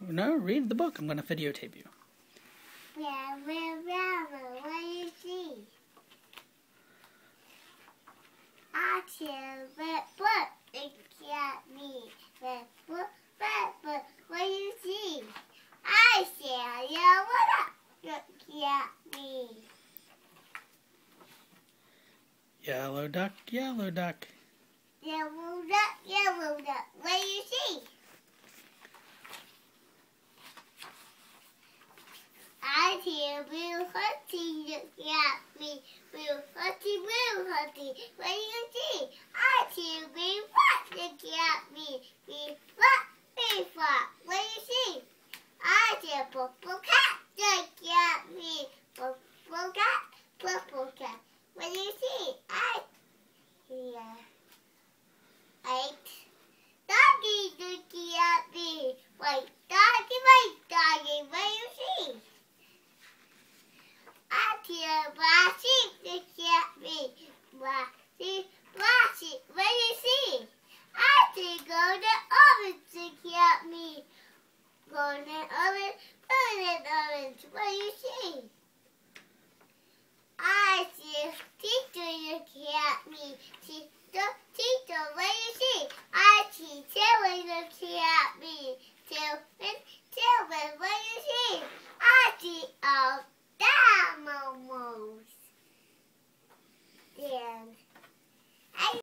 No, read the book. I'm going to videotape you. What do you see? I see a red book. Look at me. Red book. What do you see? I see a yellow duck. Look at me. Yellow duck, yellow duck. Yellow duck, yellow duck. What do you see? I see a blue hunty. Look at me. Blue hunty. What do you see? I see a blue fox. Look at me. Blue fox. What do you see? I see a purple cat. Look at me. Purple cat. What do you see? I see a white doggy looking at me. White doggy. What do you see? I see a black sheep looking at me. Black sheep. What do you see? I see golden orange looking at me. Golden orange. What do you see? I see a teacher looking at me. Teacher, what do you see? I see Taylor looking at me.